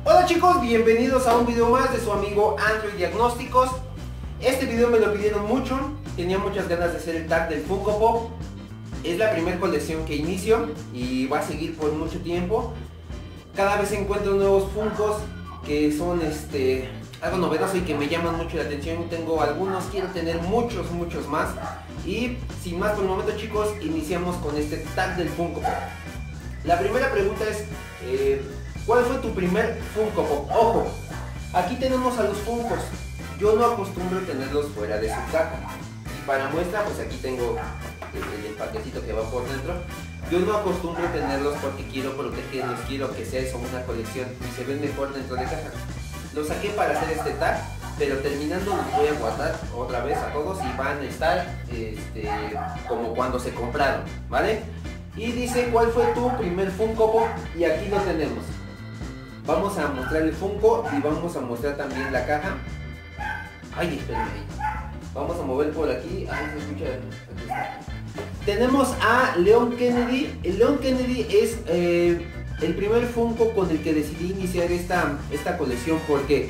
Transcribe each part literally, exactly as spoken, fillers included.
Hola chicos, bienvenidos a un video más de su amigo Android Diagnósticos. Este video me lo pidieron mucho, tenía muchas ganas de hacer el tag del Funko Pop. Es la primera colección que inicio y va a seguir por mucho tiempo. Cada vez encuentro nuevos Funkos que son este, algo novedoso y que me llaman mucho la atención. Tengo algunos, quiero tener muchos, muchos más. Y sin más por el momento chicos, iniciamos con este tag del Funko Pop. La primera pregunta es, eh, ¿cuál fue tu primer Funko Pop? Ojo, aquí tenemos a los Funkos. Yo no acostumbro tenerlos fuera de su caja. Y para muestra, pues aquí tengo el, el empaquecito que va por dentro. Yo no acostumbro tenerlos porque quiero protegerlos, quiero que sea eso una colección y se ven mejor dentro de caja. Los saqué para hacer este tag, pero terminando los voy a guardar otra vez a todos y van a estar este, como cuando se compraron, ¿vale? Y dice, ¿cuál fue tu primer Funko Pop? Y aquí lo tenemos. Vamos a mostrar el Funko y vamos a mostrar también la caja. Ay, espérenme ahí. Vamos a mover por aquí. Ay, se escucha. Aquí está. Tenemos a Leon Kennedy. El Leon Kennedy es eh, el primer Funko con el que decidí iniciar esta, esta colección porque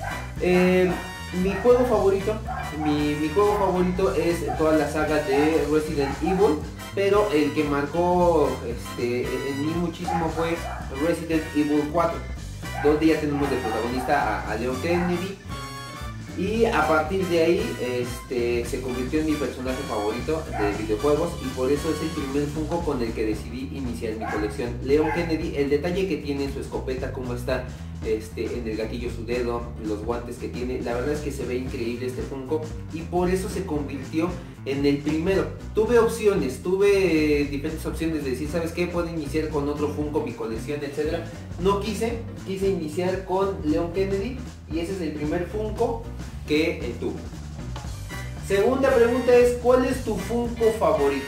eh, mi juego favorito, mi, mi juego favorito es toda la saga de Resident Evil. Pero el que marcó este, en mí muchísimo fue Resident Evil cuatro, donde ya tenemos de protagonista a, a Leon Kennedy. Y a partir de ahí este, se convirtió en mi personaje favorito de videojuegos y por eso es el primer Funko con el que decidí iniciar mi colección. Leon Kennedy, el detalle que tiene en su escopeta, cómo está este, en el gatillo su dedo, los guantes que tiene, la verdad es que se ve increíble este Funko y por eso se convirtió en el primero. Tuve opciones, tuve diferentes opciones de decir, ¿sabes qué? Puedo iniciar con otro Funko mi colección, etcétera. No quise, quise iniciar con Leon Kennedy y ese es el primer Funko que eh, tuve. Segunda pregunta es, ¿cuál es tu Funko favorito?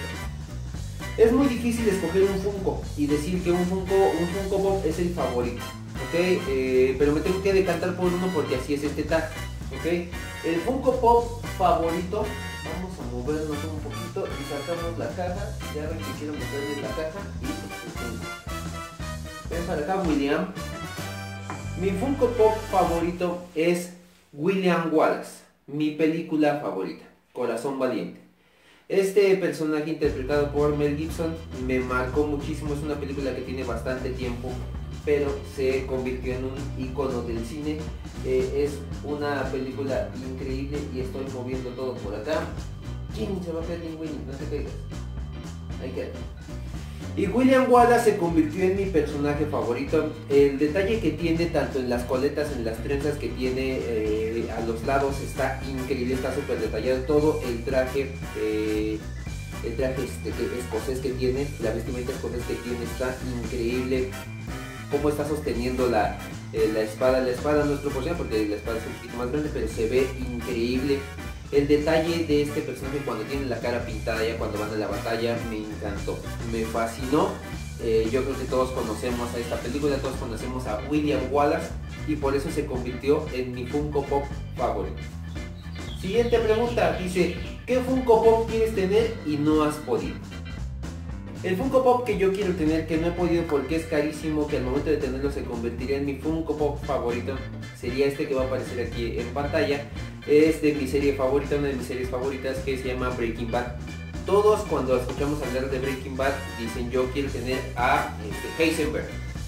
Es muy difícil escoger un Funko y decir que un Funko, un Funko Pop es el favorito, ¿ok? Eh, pero me tengo que decantar por uno porque así es este tag, ¿ok? El Funko Pop favorito, vamos a movernos un poquito y sacamos la caja. Ya ven que quiero meterle la caja y ven para acá, William. Mi Funko Pop favorito es William Wallace, mi película favorita, Corazón Valiente. Este personaje interpretado por Mel Gibson me marcó muchísimo, es una película que tiene bastante tiempo, pero se convirtió en un icono del cine. Eh, es una película increíble y estoy moviendo todo por acá. ¿Quién se va a caer en Winnie? No te caigas. Ahí queda. Y William Wallace se convirtió en mi personaje favorito. El detalle que tiene tanto en las coletas, en las trenzas que tiene eh, a los lados está increíble, está súper detallado. Todo el traje, eh, el traje este, que, escocés que tiene, la vestimenta escocés que tiene está increíble. Cómo está sosteniendo la, eh, la espada. La espada no es proporcional porque la espada es un poquito más grande, pero se ve increíble. El detalle de este personaje cuando tiene la cara pintada ya cuando van a la batalla me encantó, me fascinó. Eh, yo creo que todos conocemos a esta película, todos conocemos a William Wallace y por eso se convirtió en mi Funko Pop favorito. Siguiente pregunta, dice, ¿qué Funko Pop quieres tener y no has podido? El Funko Pop que yo quiero tener, que no he podido porque es carísimo, que al momento de tenerlo se convertiría en mi Funko Pop favorito, sería este que va a aparecer aquí en pantalla. Es de mi serie favorita, una de mis series favoritas, que se llama Breaking Bad. Todos cuando escuchamos hablar de Breaking Bad dicen, yo quiero tener a este, Heisenberg.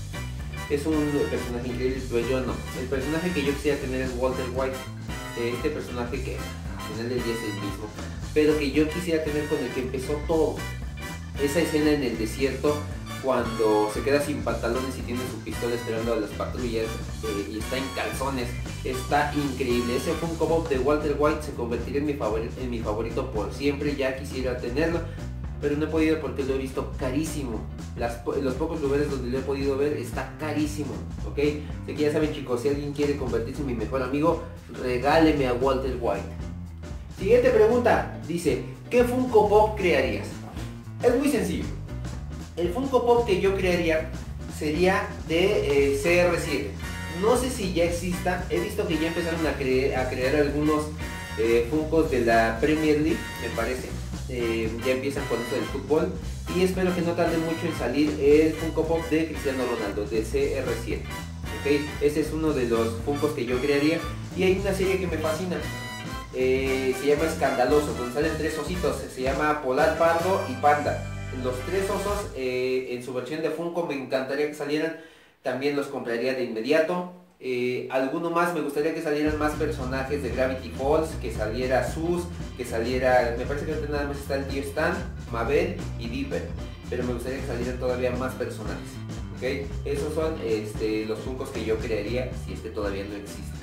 Es un personaje increíble, pero yo no. El personaje que yo quisiera tener es Walter White. Este personaje que al final del día es el mismo, pero que yo quisiera tener con el que empezó todo. Esa escena en el desierto cuando se queda sin pantalones y tiene su pistola esperando a las patrullas eh, y está en calzones, está increíble. Ese Funko Pop de Walter White se convertiría en mi favorito, en mi favorito por siempre. Ya quisiera tenerlo, pero no he podido porque lo he visto carísimo. Las, los pocos lugares donde lo he podido ver está carísimo, ¿ok? Así que ya saben chicos, si alguien quiere convertirse en mi mejor amigo, regáleme a Walter White. Siguiente pregunta, dice, ¿qué Funko Pop crearías? Es muy sencillo. El Funko Pop que yo crearía sería de eh, C R siete. No sé si ya exista, he visto que ya empezaron a, cre a crear algunos eh, Funkos de la Premier League, me parece. Eh, ya empiezan con esto del fútbol y espero que no tarde mucho en salir el Funko Pop de Cristiano Ronaldo, de C R siete. ¿okay? Ese es uno de los Funkos que yo crearía. Y hay una serie que me fascina, eh, se llama Escandaloso, donde salen tres ositos, se llama Polar, Pardo y Panda. Los tres osos eh, en su versión de Funko me encantaría que salieran, también los compraría de inmediato. Eh, alguno más, me gustaría que salieran más personajes de Gravity Falls, que saliera Sus, que saliera, me parece que ahorita nada más está el tío Stan, Mabel y Dipper, pero me gustaría que salieran todavía más personajes, ¿ok? Esos son este, los Funkos que yo crearía si es que todavía no existen.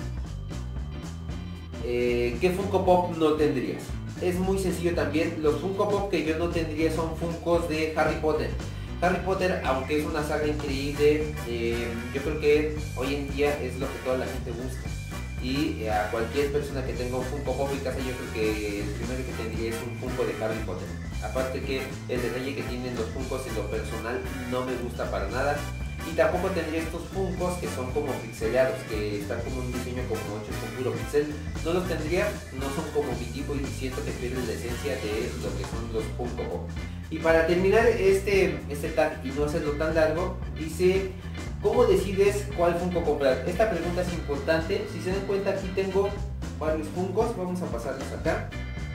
Eh, ¿Qué Funko Pop no tendrías? Es muy sencillo también, los Funko Pop que yo no tendría son Funkos de Harry Potter. Harry Potter, aunque es una saga increíble, eh, yo creo que hoy en día es lo que toda la gente busca. Y eh, a cualquier persona que tenga un Funko Pop en casa, yo creo que el primero que tendría es un Funko de Harry Potter. Aparte que el detalle que tienen los Funkos en lo personal no me gusta para nada. Y tampoco tendría estos Funkos que son como pixelados, que están como un diseño como hecho con puro pixel. No los tendría, no son como mi tipo y siento que pierden la esencia de lo que son los Funko Pop. Y para terminar este, este tag y no hacerlo tan largo, dice, ¿cómo decides cuál Funko comprar? Esta pregunta es importante. Si se dan cuenta, aquí tengo varios Funkos, vamos a pasarlos acá.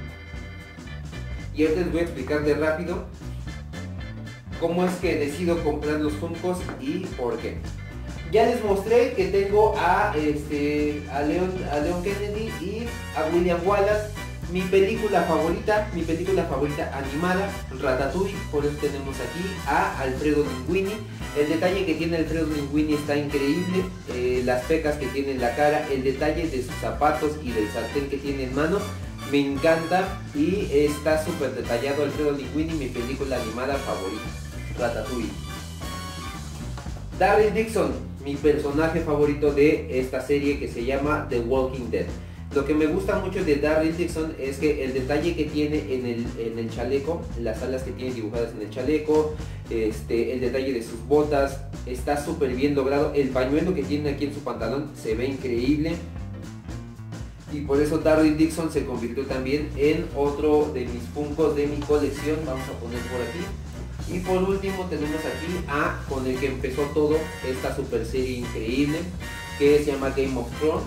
Y ahorita les voy a explicar de rápido cómo es que decido comprar los Funkos y por qué. Ya les mostré que tengo a, este, a, Leon, a Leon Kennedy y a William Wallace. Mi película favorita, mi película favorita animada, Ratatouille, por eso tenemos aquí a Alfredo Linguini. El detalle que tiene Alfredo Linguini está increíble, eh, las pecas que tiene en la cara, el detalle de sus zapatos y del sartén que tiene en mano, me encanta y está súper detallado. Alfredo Linguini, mi película animada favorita, Ratatouille. Daryl Dixon, mi personaje favorito de esta serie que se llama The Walking Dead. Lo que me gusta mucho de Daryl Dixon es que el detalle que tiene en el, en el chaleco, las alas que tiene dibujadas en el chaleco, este, el detalle de sus botas, está súper bien logrado. El pañuelo que tiene aquí en su pantalón se ve increíble. Y por eso Daryl Dixon se convirtió también en otro de mis Funkos de mi colección. Vamos a poner por aquí. Y por último tenemos aquí a, con el que empezó todo, esta super serie increíble que se llama Game of Thrones.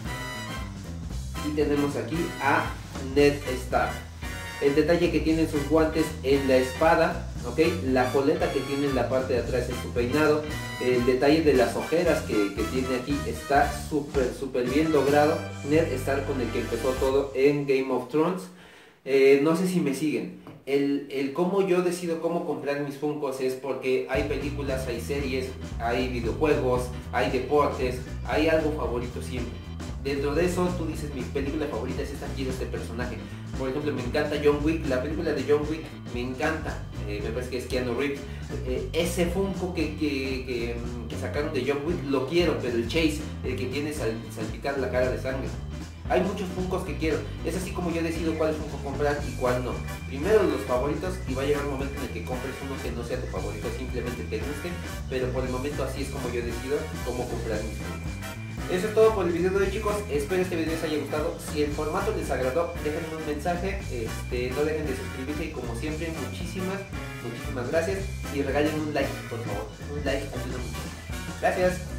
Y tenemos aquí a Ned Stark. El detalle que tienen sus guantes en la espada, ¿ok? La coleta que tiene en la parte de atrás en su peinado. El detalle de las ojeras que, que tiene aquí está súper, súper bien logrado. Ned Stark, con el que empezó todo en Game of Thrones. Eh, no sé si me siguen. El, el cómo yo decido cómo comprar mis Funkos es porque hay películas, hay series, hay videojuegos, hay deportes, hay algo favorito siempre. Dentro de eso tú dices, mi película favorita es esta, quiero este personaje. Por ejemplo, me encanta John Wick, la película de John Wick me encanta, eh, me parece que es Keanu Reeves. Eh, ese Funko que, que, que, que sacaron de John Wick lo quiero, pero el Chase, el que tiene sal, salpicar la cara de sangre. Hay muchos Funkos que quiero, es así como yo decido cuál Funko comprar y cuál no. Primero los favoritos, y va a llegar un momento en el que compres uno que no sea tu favorito, simplemente te guste, pero por el momento así es como yo decido cómo comprar mis Funkos. Eso es todo por el video de hoy, chicos. Espero este video les haya gustado. Si el formato les agradó, déjenme un mensaje, este, no dejen de suscribirse y como siempre, muchísimas, muchísimas gracias. Y regalen un like, por favor. Un like ayuda mucho. Gracias.